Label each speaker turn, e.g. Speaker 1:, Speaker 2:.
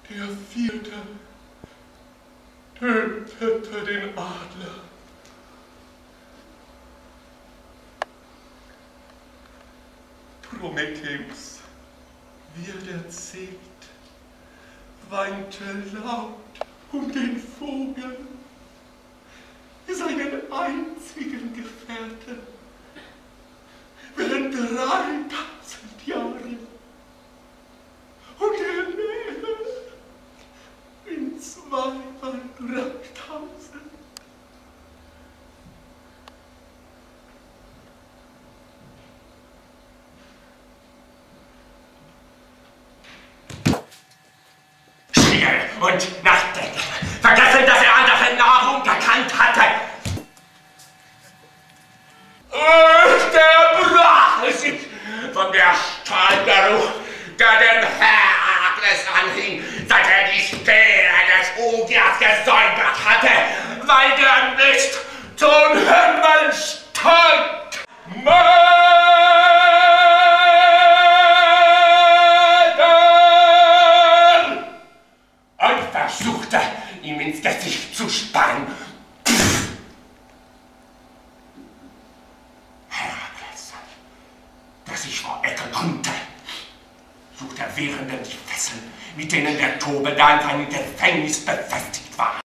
Speaker 1: Der vierte tötete den Adler. Prometheus, wie er erzählt, weinte laut um den Vogel, seinen einzigen Gefährten, während 3000 Jahre und er näher in 200.000.
Speaker 2: Und nachdenklich, vergessen, dass er andere Nahrung gekannt hatte. Der brach sich von der Stahlgeruch, der dem Herakles anhing, seit er die Speere des Ogiers gesäubert hatte, weil der Mist zum Himmel steigt. Versuchte, ihm ins Gesicht zu spangen. Herakles, der sich vor Ecken rühmte, suchte während die Fesseln, mit denen der Tobedar in seinem Gefängnis befestigt war.